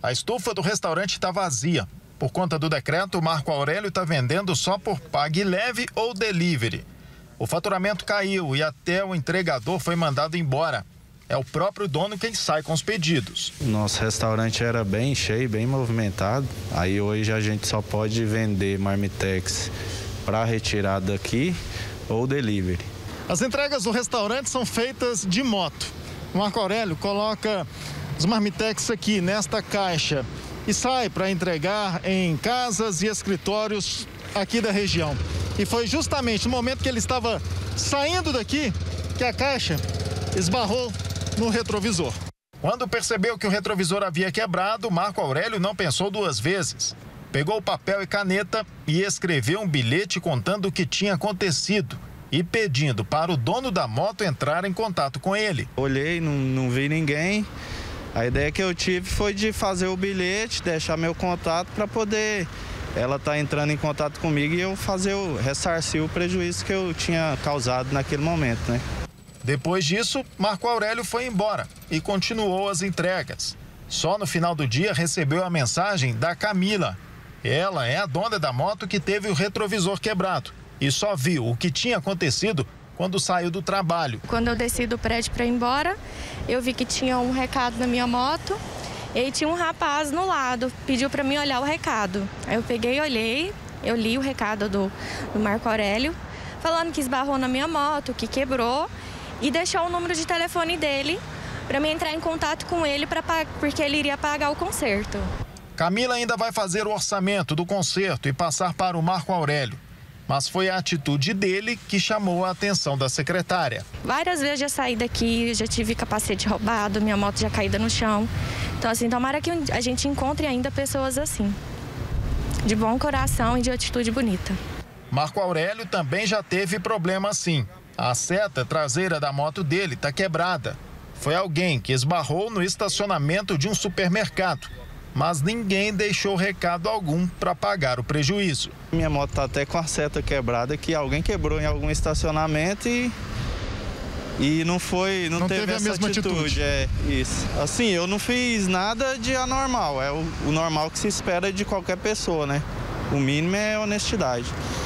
A estufa do restaurante está vazia. Por conta do decreto, o Marco Aurélio está vendendo só por Pague Leve ou Delivery. O faturamento caiu e até o entregador foi mandado embora. É o próprio dono quem sai com os pedidos. Nosso restaurante era bem cheio, bem movimentado. Aí hoje a gente só pode vender marmitex para retirar daqui ou delivery. As entregas do restaurante são feitas de moto. O Marco Aurélio coloca os marmitex aqui nesta caixa e sai para entregar em casas e escritórios aqui da região. E foi justamente no momento que ele estava saindo daqui que a caixa esbarrou no retrovisor. Quando percebeu que o retrovisor havia quebrado, Marco Aurélio não pensou duas vezes. Pegou papel e caneta e escreveu um bilhete contando o que tinha acontecido e pedindo para o dono da moto entrar em contato com ele. Olhei, não vi ninguém. A ideia que eu tive foi de fazer o bilhete, deixar meu contato para poder ela estar entrando em contato comigo e eu ressarcir o prejuízo que eu tinha causado naquele momento, né? Depois disso, Marco Aurélio foi embora e continuou as entregas. Só no final do dia recebeu a mensagem da Camila. Ela é a dona da moto que teve o retrovisor quebrado e só viu o que tinha acontecido quando saiu do trabalho. Quando eu desci do prédio para ir embora, eu vi que tinha um recado na minha moto e aí tinha um rapaz no lado, pediu para mim olhar o recado. Aí eu peguei e olhei, eu li o recado do Marco Aurélio, falando que esbarrou na minha moto, que quebrou e deixou o número de telefone dele para mim entrar em contato com ele porque ele iria pagar o conserto. Camila ainda vai fazer o orçamento do conserto e passar para o Marco Aurélio. Mas foi a atitude dele que chamou a atenção da secretária. Várias vezes já saí daqui, já tive capacete roubado, minha moto já caída no chão. Então, assim, tomara que a gente encontre ainda pessoas assim, de bom coração e de atitude bonita. Marco Aurélio também já teve problema assim. A seta traseira da moto dele está quebrada. Foi alguém que esbarrou no estacionamento de um supermercado. Mas ninguém deixou recado algum para pagar o prejuízo. Minha moto está até com a seta quebrada, que alguém quebrou em algum estacionamento e não teve essa mesma atitude. É isso. Assim, eu não fiz nada de anormal, é o normal que se espera de qualquer pessoa, né? O mínimo é honestidade.